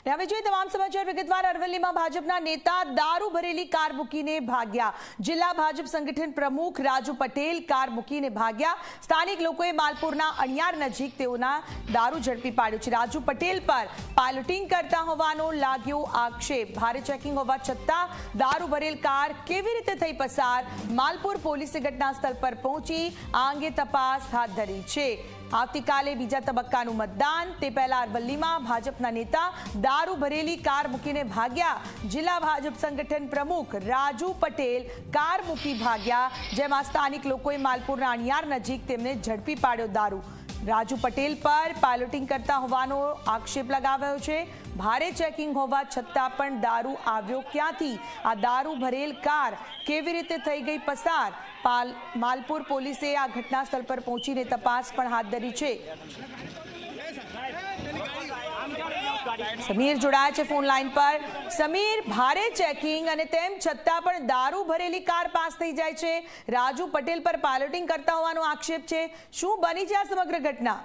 હવે જોઈએ તમામ સમાચાર વિગતવાર। અરવલ્લીમાં ભાજપના નેતા દારૂ ભરેલી કાર મૂકીને ભાગ્યા। જિલ્લા ભાજપ સંગઠન પ્રમુખ રાજુ પટેલ કાર મૂકીને ભાગ્યા। સ્થાનિક લોકોએ માલપુરના અણિયાર નજીક તેઓના દારૂ ઝડપી પાડ્યો છે। રાજુ પટેલ પર પાયલોટિંગ કરતા હોવાનો લાગ્યો આક્ષેપ। ભારે ચેકિંગ હોવા છતાં દારૂ ભરેલ કાર કેવી રીતે થઈ પસાર? માલપુર પોલીસે ઘટના સ્થળ પર પહોંચી આ અંગે તપાસ હાથ ધરી છે। આવતીકાલે બીજા તબક્કાનું મતદાન, તે પહેલા અરવલ્લીમાં ભાજપના નેતા દારૂ ભરેલી કાર મૂકીને ભાગ્યા। જિલ્લા ભાજપ સંગઠન પ્રમુખ રાજુ પટેલ કાર મૂકી ભાગ્યા, જેમાં સ્થાનિક લોકોએ માલપુરના અણિયાર નજીક તેમને ઝડપી પાડ્યો દારૂ। રાજુ પટેલ પર પાયલોટિંગ કરતા હોવાનો આક્ષેપ લગાવ્યો છે। ભારે ચેકિંગ હોવા છતાં પણ દારૂ આવ્યો ક્યાંથી? આ દારૂ ભરેલ કાર કેવી રીતે થઈ ગઈ પસાર? માલપુર પોલીસે આ ઘટના સ્થળ પર પહોંચીને તપાસ પણ હાથ ધરી છે। સમીર જોડાયા છે ફોન લાઈન પર। સમીર, ભારે ચેકિંગ અને તેમ છતાં પણ દારૂ ભરેલી કાર પાસ થઈ જાય છે। રાજુ પટેલ પર પાયલોટિંગ કરતા હોવાનો આક્ષેપ છે। શું બની છે આ સમગ્ર ઘટના?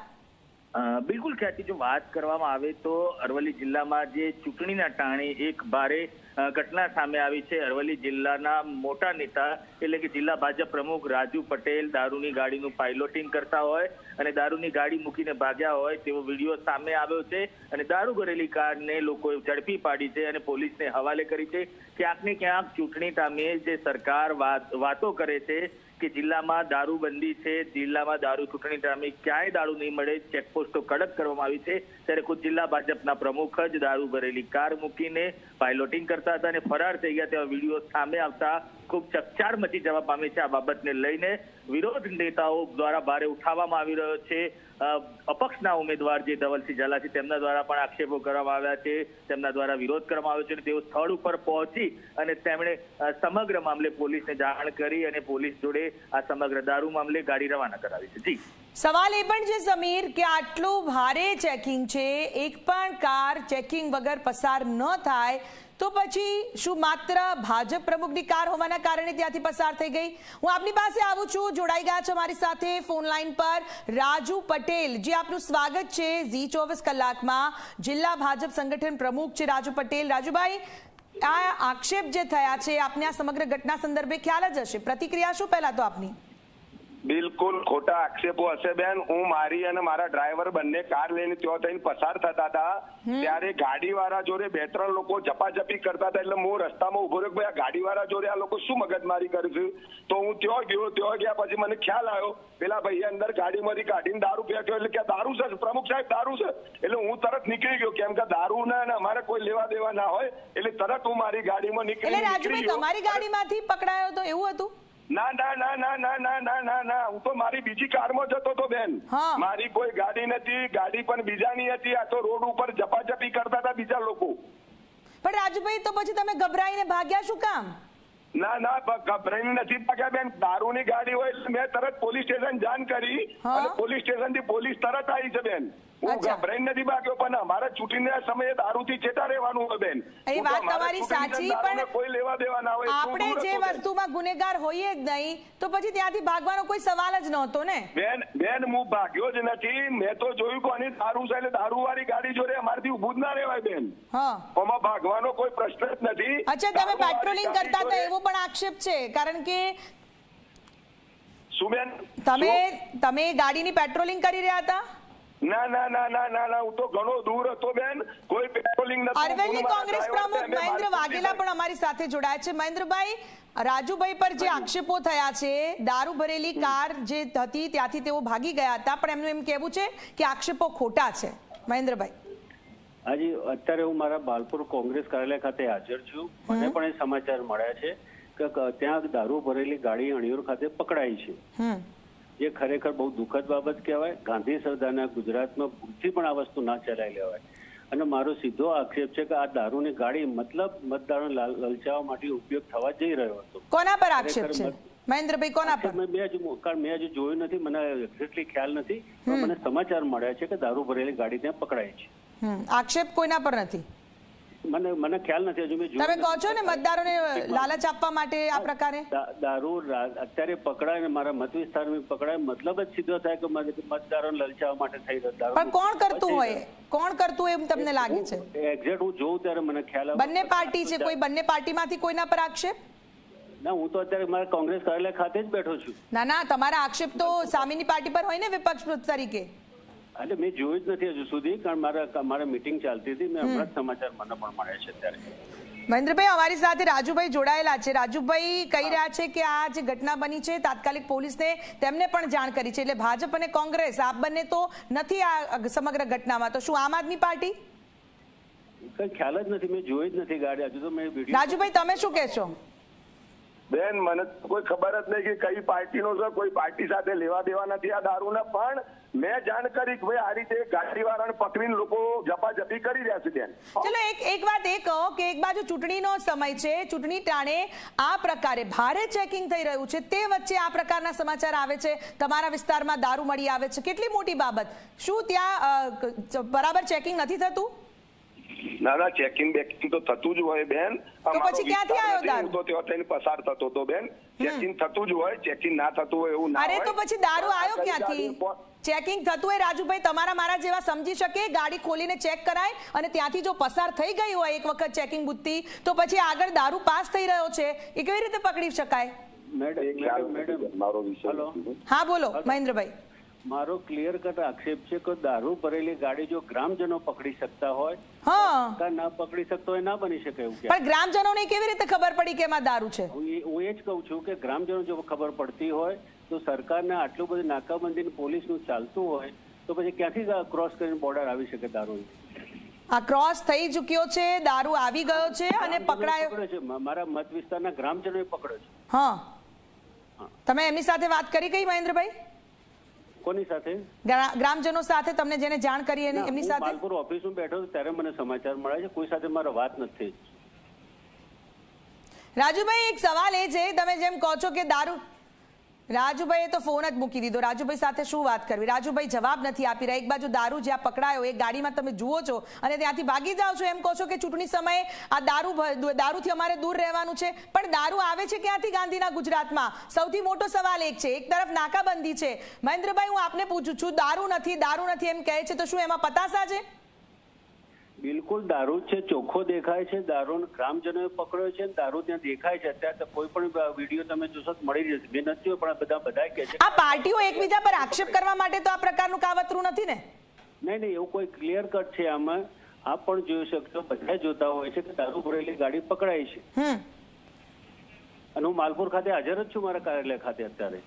બિલકુલ ખ્યાતિ, જો વાત કરવામાં આવે તો અરવલ્લી જિલ્લામાં જે ચૂંટણીના ટાણે એક ભારે ઘટના સામે આવી છે। અરવલ્લી જિલ્લાના મોટા નેતા એટલે કે જિલ્લા ભાજપ પ્રમુખ રાજુ પટેલ દારૂની ગાડીનું પાયલોટિંગ કરતા હોય અને દારૂની ગાડી મૂકીને ભાગ્યા હોય તેવો વિડીયો સામે આવ્યો છે અને દારૂ ભરેલી કારને લોકોએ ઝડપી પાડી છે અને પોલીસને હવાલે કરી છે। ક્યાંક ને ક્યાંક ચૂંટણી ટાઈમે જે સરકાર વાતો કરે છે કે જિલ્લામાં દારૂબંધી છે, જિલ્લામાં દારૂ ચૂંટણી ટાઈમે ક્યાંય દારૂ નહીં મળે, ચેકપોસ્ટો કડક કરવામાં આવી છે, ત્યારે ખુદ જિલ્લા ભાજપના પ્રમુખ જ દારૂ ભરેલી કાર મૂકીને પાયલોટિંગ કરતા હતા અને ફરાર થઈ ગયા તેવા વિડીયો સામે આવતા ખૂબ ચકચાર મચી જવા પામી છે। આ બાબતને લઈને વિરોધ નેતાઓ દ્વારા ભારે ઉઠાવવામાં આવી રહ્યો છે। અપક્ષના ઉમેદવાર જે ધવલસિંહ ઝાલા છે તેમના દ્વારા પણ આક્ષેપો કરવામાં આવ્યા છે, તેમના દ્વારા વિરોધ કરવામાં આવ્યો છે અને તેઓ સ્થળ ઉપર પહોંચી અને તેમણે સમગ્ર મામલે પોલીસને જાણ કરી અને પોલીસ જોડે આ સમગ્ર દારૂ મામલે ગાડી રવાના કરાવી છે। જી, સવાલ એ પણ છે સમીર કે આટલું ભારે ચેકિંગ છે, એક પણ કાર ચેકિંગ વગર પસાર ન થાય તો પછી શું માત્ર ભાજપ પ્રમુખની કાર હોવાના કારણે ત્યાંથી પસાર થઈ ગઈ? હું આપની પાસે આવું છું, જોડાઈ ગયા છે મારી સાથે ફોન લાઈન પર રાજુ પટેલ। જે આપનું સ્વાગત છે ઝી 24 કલાકમાં। જિલ્લા ભાજપ સંગઠન પ્રમુખ છે રાજુ પટેલ। રાજુભાઈ, આ આક્ષેપ જે થયા છે આપને આ સમગ્ર ઘટના સંદર્ભે ખ્યાલ જ હશે, પ્રતિક્રિયા શું પહેલા તો આપની? બિલકુલ ખોટા આક્ષેપો હશે બેન। હું મારી અને મારા ડ્રાઈવર બંને કાર લઈને ત્યાં થઈને પસાર થતા હતા ત્યારે ગાડીવાળા જોડે 2-3 લોકો ઝપાઝપી કરતા હતા, એટલે હું રસ્તામાં ઉભો રહ્યો, ભાઈ આ ગાડીવાળા જોડે આ લોકો શું મગજમારી કરે છે? તો હું ત્યાં ગયા પછી મને ખ્યાલ આવ્યો પેલા ભાઈ અંદર ગાડીમાંથી કાઢીને દારૂ ફેંક્યો, એટલે કે દારૂ છે પ્રમુખ સાહેબ, દારૂ છે। એટલે હું તરત નીકળી ગયો, કેમ કે દારૂ ના અમારે કોઈ લેવા દેવા ના હોય, એટલે તરત હું મારી ગાડીમાં નીકળી ગયો। રાજુભાઈ, તમારી ગાડીમાંથી પકડાયો તો એવું હતું? ના ના ના ના ના ના ના ના ના, હું તો મારી બીજી કારમાં જતો હતો બેન। મારી કોઈ ગાડી નથી, ગાડી પણ બીજાની હતી। આ તો રોડ ઉપર ઝપાઝપી કરતા હતા બીજા લોકો। પણ રાજુભાઈ, તો પછી તમે ગભરાઈને ભાગ્યા શું કામ? ના ના, ગભરાઈને નથી ભાગ્યા બેન। દારૂની ગાડી હોય એટલે મેં તરત પોલીસ સ્ટેશન જાણ કરી અને પોલીસ સ્ટેશન થી પોલીસ તરત આવી છે બેન। હું ગભરાઈને નથી ભાગ્યો, પણ અમારે ચૂંટણીના સમયે દારૂથી ચેતા રહેવાનું હોય બેન। એ વાત તમારી સાચી, પણ કોઈ લેવા દેવા ના હોય। આપણે જે વસ્તુમાં ગુનેગાર હોઈએ જ નહીં તો પછી ત્યાંથી ભાગવાનો કોઈ સવાલ જ નહોતો ને બેન। હું ભાગ્યો જ નથી, મેં તો જોયું કે આની દારૂ છે એટલે દારૂ વાળી ગાડી જોડે અમારથી ઉભું જ ના રહેવાય બેન। આમાં ભાગવાનો કોઈ પ્રશ્ન જ નથી। અચ્છા, તમે પેટ્રોલિંગ કરતા હતા એવો પણ આક્ષેપ છે, કારણ કે શું બેન તમે ગાડીની પેટ્રોલિંગ કરી રહ્યા હતા? ના ના ના ના ના ના, હું તો ઘણો દૂર હતો બેન, કોઈ પેટ્રોલિંગ નહોતું। અરવલ્લી કોંગ્રેસ પ્રમુખ મહેન્દ્ર વાઘેલા પણ અમારી સાથે જોડાયા છે। મહેન્દ્રભાઈ, રાજુભાઈ પર જે આક્ષેપો થયા છે, દારૂ ભરેલી કાર જે હતી ત્યાંથી તેઓ ભાગી ગયા હતા, પણ એમનું એમ કહેવું છે કે આક્ષેપો ખોટા છે। મહેન્દ્રભાઈ, હાજી, અત્યારે હું મારા માલપુર કોંગ્રેસ કાર્યાલય ખાતે હાજર છું। મને પણ એ સમાચાર મળ્યા છે કે ત્યાં દારૂ ભરેલી ગાડી અણિયોર ખાતે પકડાઈ છે, જે ખરેખર બહુ દુઃખદ બાબત કહેવાય। ગાંધી સરદારના ગુજરાતમાં ભૂલથી પણ આ વસ્તુ ના ચલાવી લેવાય। અને મારો સીધો આક્ષેપ છે કે આ દારૂની ગાડી મતલબ મતદારોને લલચાવવા માટે ઉપયોગ થવા જઈ રહ્યો હતો। કોના પર આક્ષેપ છે મહેન્દ્રભાઈ? કોના પર? મેં હજુ જોયું નથી, મને એક્ઝેક્ટલી ખ્યાલ નથી, પણ મને સમાચાર મળ્યા છે કે દારૂ ભરેલી ગાડી ત્યાં પકડાઈ છે। આક્ષેપ કોઈના પર નથી? મને ખ્યાલ નથી, હજુ મેં તમે કહો છો ને મતદારોને લાલચ આપવા માટે આ પ્રકારે દારૂ અત્યારે પકડાય ને મારા મત વિસ્તારમાં પકડાય, મતલબ જ સીધો થાય કે મતદારોને લલચાવવા માટે થઈ રહ્યો। પણ કોણ કરતું હોય? કોણ કરતું એમ તમને લાગે છે? એક્ઝેક્ટ હું જોઉં ત્યારે મને ખ્યાલ આવે. બંને પાર્ટી છે, કોઈ બંને પાર્ટીમાંથી કોઈના પર આક્ષેપ? ના, હું તો અત્યારે મારા કોંગ્રેસ કાર્યાલય ખાતે જ બેઠો છું. ના, તમારા આક્ષેપ તો સામેની પાર્ટી પર હોય ને વિપક્ષ તરીકે. એટલે મેં જોયું જ નથી હજુ સુધી, કારણ મારા મીટિંગ ચાલતી હતી. મેં હમણાં જ સમાચાર મને પણ મળ્યા છે ત્યારે. મહેન્દ્રભાઈ, અમારી સાથે રાજુભાઈ જોડાયેલા છે. રાજુભાઈ કહી રહ્યા છે કે આ જે ઘટના બની છે તાત્કાલિક પોલીસને તેમને પણ જાણ કરી છે, એટલે ભાજપ અને કોંગ્રેસ આપ બંને તો નથી આ સમગ્ર ઘટનામાં, તો શું આમ આદમી પાર્ટી? કઈ ખ્યાલ જ નથી, મેં જોઈ જ નથી ગાડી હજુ તો. મેં વિડીયો. રાજુભાઈ, તમે શું કહેશો? બેન, મને કોઈ ખબર જ નહીં કે કઈ પાર્ટીનો છે. કોઈ પાર્ટી સાથે લેવા દેવા નથી આ દારૂના. પણ મેં જાણ કરી કે ભાઈ આ રીતે ગાડીવાળાને પકડીને લોકો ઝપાઝપી કરી રહ્યા છે. બેન, ચલો એક વાત એ કહો કે એક બાજુ ચૂંટણીનો સમય છે, ચૂંટણી ટાણે આ પ્રકારે ભારે ચેકિંગ થઈ રહ્યું છે, તે વચ્ચે આ પ્રકારના સમાચાર આવે છે, તમારા વિસ્તારમાં દારૂ મળી આવે છે, કેટલી મોટી બાબત. શું ત્યાં બરાબર ચેકિંગ નથી થતું? ના, ચેકિંગ બેકિંગ તો થતું જ હોય બેન. તો પછી ક્યાંથી આવ્યો દારૂ? તો ત્યાં પસાર થતો તો બેન. ચેકિંગ થતું જ હોય, ચેકિંગ ના થતું હોય એવું ના હોય. અરે તો પછી દારૂ આવ્યો ક્યાંથી? ચેકિંગ થતું હોય રાજુભાઈ, તમારા મારા જેવા સમજી શકે, ગાડી ખોલીને ચેક કરાય અને ત્યાંથી જો પસાર થઈ ગઈ હોય એક વખત ચેકિંગ બુથથી, તો પછી આગળ દારૂ પાસ થઈ રહ્યો છે એ કેવી રીતે પકડી શકાય? મેડમ, મારો વિષય. હા બોલો મહેન્દ્રભાઈ. મારો ક્લિયર કટ આક્ષેપ છે કે દારૂ ભરેલી ગાડી જો ગ્રામજનો પકડી શકતા હોય, હા, ના પકડી શકતો હોય, ના બની શકે એવું. પણ ગ્રામજનોને કેવી રીતે ખબર પડી કે એમાં દારૂ છે? હું એ જ કહું છું કે ગ્રામજનો જો ખબર પડતી હોય તો સરકારને આટલું બધું નાકાબંધી પોલીસનું ચાલતું હોય તો પછી ક્યાંથી ક્રોસ કરીને બોર્ડર આવી શકે દારૂ? આ ક્રોસ થઈ ચૂક્યો છે, દારૂ આવી ગયો છે અને પકડાયો છે. મારા મત વિસ્તારના ગ્રામજનોએ પકડ્યો છે. હા, તમે એમની સાથે વાત કરી કઈ મહેન્દ્રભાઈ? કોની સાથે? ગ્રામજનો સાથે. તમને જેને જાણ કરી એમની સાથે? માલપુર ઓફિસમાં બેઠો ત્યારે મને સમાચાર મળ્યા છે, કોઈ સાથે મારે વાત નથી. રાજુભાઈ, એક સવાલ એ છે, તમે જેમ કહો છો કે દારૂ, રાજુભાઈએ તો ફોન જ મૂકી દીધો. રાજુભાઈ સાથે શું વાત કરવી? રાજુભાઈ જવાબ નથી આપી રહ્યા. એક બાજુ દારૂ જ્યાં પકડાયો એ ગાડીમાં તમે જુઓ છો અને ત્યાંથી ભાગી જાઓ છો, એમ કહો છો કે ચૂંટણી સમયે આ દારૂથી અમારે દૂર રહેવાનું છે. પણ દારૂ આવે છે ક્યાંથી ગાંધીના ગુજરાતમાં? સૌથી મોટો સવાલ એક છે. એક તરફ નાકાબંધી છે. મહેન્દ્રભાઈ, હું આપને પૂછું છું, દારૂ નથી એમ કહે છે, તો શું એમાં પતાસા છે? બિલકુલ દારૂ છે, ચોખ્ખો દેખાય છે. દારૂ ગ્રામજનોએ પકડ્યો છે, દારૂ ત્યાં દેખાય છે. અત્યારે કોઈ પણ વિડીયો તમે જોશો મળી જશે. મેં નથી પણ બધા કહે છે. આ પાર્ટીઓ એકબીજા પર આક્ષેપ કરવા માટે તો આ પ્રકારનું કાવતરું નથી ને? નહીં, એવું કોઈ ક્લિયર કટ છે આમાં. આપ પણ જોઈ શકશો, બધા જોતા હોય છે કે દારૂ ભરેલી ગાડી પકડાઈ છે. અને હું માલપુર ખાતે હાજર જ છું, મારા કાર્યાલય ખાતે અત્યારે.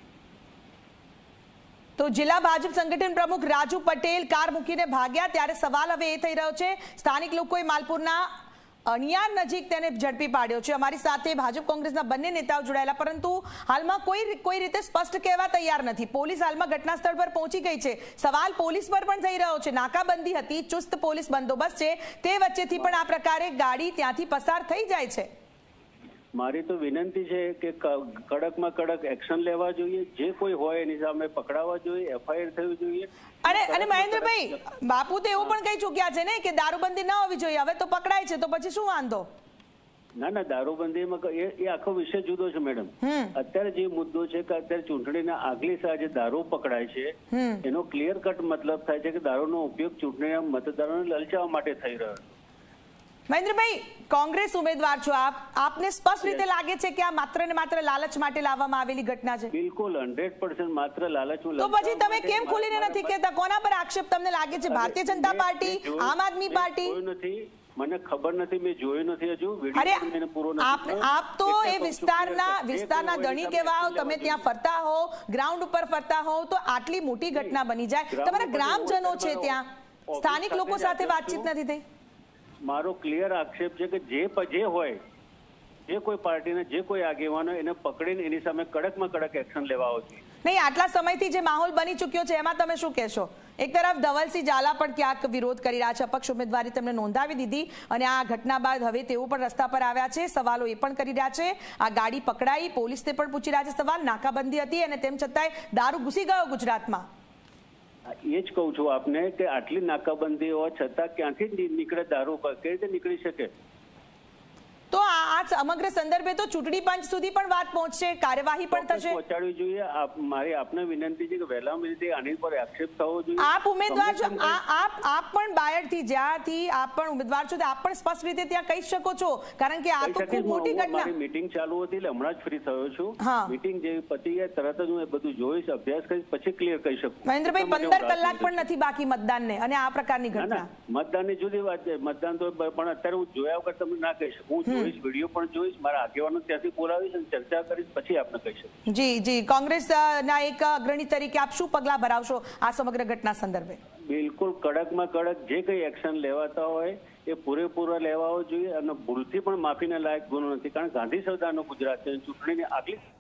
તો જિલ્લા ભાજપ સંગઠન પ્રમુખ રાજુ પટેલ કાર મૂકીને ભાગ્યા, ત્યારે સવાલ હવે એ થઈ રહ્યો છે, સ્થાનિક લોકોએ માલપુરના અણિયાર નજીક તેને ઝડપી પાડ્યો છે. અમારી સાથે ભાજપ કોંગ્રેસના બંને નેતાઓ જોડાયેલા, પરંતુ હાલમાં કોઈ રીતે સ્પષ્ટ કહેવા તૈયાર નથી. પોલીસ હાલમાં ઘટના સ્થળ પર પહોંચી ગઈ છે. સવાલ પોલીસ પર પણ થઈ રહ્યો છે. નાકાબંધી હતી, ચુસ્ત પોલીસ બંદોબસ્ત છે, તે વચ્ચેથી પણ આ પ્રકારે ગાડી ત્યાંથી પસાર થઈ જાય છે. મારી તો વિનંતી છે કે કડકમાં કડક એક્શન લેવા જોઈએ. જે કોઈ હોય એની સામે પકડાવવા જોઈએ, એફઆઈઆર થવી જોઈએ. અને મહેન્દ્રભાઈ, બાપુ તો એવું પણ કહી ચૂક્યા છે ને કે દારૂબંધી ન હોવી જોઈએ. હવે તો પકડાય છે તો પછી શું વાંધો? ના, દારૂબંધીમાં એ આખો વિષય જુદો છે મેડમ. અત્યારે જે મુદ્દો છે કે અત્યારે ચૂંટણીના આગલી સાંજે દારૂ પકડાય છે, એનો ક્લિયર કટ મતલબ થાય છે કે દારૂનો ઉપયોગ ચૂંટણીના મતદારોને લલચાવવા માટે થઈ રહ્યો છે. મહેન્દ્રભાઈ, કોંગ્રેસ ઉમેદવાર છો આપ, આપને સ્પષ્ટ રીતે લાગે છે કે આ માત્ર ને માત્ર લાલચ માટે લાવવામાં આવેલી ઘટના છે? બિલકુલ 100% માત્ર લાલચ. તો પછી તમે કેમ ખોલીને નથી કહેતા? કોના પર આક્ષેપ તમને લાગે છે? ભારતીય જનતા પાર્ટી, આમ આદમી પાર્ટી? નથી, મને ખબર નથી, મેં જોયું નથી હજુ. આપ તો એ વિસ્તારના ધણી કહેવાઓ, તમે ત્યાં ફરતા હો, ગ્રાઉન્ડ ઉપર ફરતા હો, તો આટલી મોટી ઘટના બની જાય, તમારા ગ્રામજનો છે ત્યાં, સ્થાનિક લોકો સાથે વાતચીત નથી થઈ? મારો ક્લિયર આક્ષેપ છે કે જે હોય, જે કોઈ પાર્ટીને જે કોઈ આગેવાનો એને પકડીને એની સામે કડકમાં કડક એક્શન લેવા આવશે. નહીં, આટલા સમયથી જે માહોલ બની ચૂક્યો છે એમાં તમે શું કહેશો? એક તરફ ધવલસિંહ ઝાલા પણ ક્યાંક વિરોધ કરી રહ્યા છે, અપક્ષ ઉમેદવારી તેમને નોંધાવી દીધી અને આ ઘટના બાદ હવે તેઓ પણ રસ્તા પર આવ્યા છે, સવાલો એ પણ કરી રહ્યા છે. આ ગાડી પકડાઈ, પોલીસને પણ પૂછી રહ્યા છે સવાલ. નાકાબંધી હતી અને તેમ છતાંય દારૂ ઘૂસી ગયો ગુજરાતમાં. એ જ કહું છું આપને કે આટલી નાકાબંધી હોવા છતાં ક્યાંથી નીકળે દારૂ? કઈ રીતે નીકળી શકે? તો આ સમગ્ર સંદર્ભે તો ચૂંટણી પંચ સુધી પણ વાત પહોંચશે, કાર્યવાહી પણ થશે. પહોંચાડવી જોઈએ. મારી આપને વિનંતી છે કે વહેલા મિનિટે આની પર આક્ષેપ થવો જોઈએ. આપ ઉમેદવાર છો, આપ પણ બાયડથી જ્યાંથી આપ પણ ઉમેદવાર છો આપ પણ સ્પષ્ટ રીતે ત્યાં કહી શકો છો, કારણ કે આ તો ખૂબ મોટી ઘટના. મારી મીટિંગ ચાલુ હતી એટલે હમણાં જ ફ્રી થયો છું. મીટિંગ જે પતી જાય તરત જ હું એ બધું જોઈશ, અભ્યાસ કરીશ, પછી ક્લિયર કહી શકું. મહેન્દ્રભાઈ 15 કલાક પણ નથી બાકી મતદાનને, અને આ પ્રકારની ઘટના. મતદાનની જુદી વાત છે, મતદાન તો પણ અત્યારે હું જોયા વગર તમને ના કહી શકું. હું જોઈશ, વિડીયો પણ જોઈશ, મારા આગેવાનો ત્યાંથી બોલાવીશ અને ચર્ચા કરીશ, પછી આપને કહી શકું. જી કોંગ્રેસના એક અગ્રણી તરીકે આપ શું પગલાં ભરાવશો આ સમગ્ર ઘટના સંદર્ભે? બિલકુલ કડકમાં કડક જે કઈ એક્શન લેવાતા હોય એ પૂરેપૂરા લેવા જોઈએ, અને ભૂલથી પણ માફીના લાયક ગુનો નથી, કારણ ગાંધી સરદારનો ગુજરાત છે. ચૂંટણીની આગલી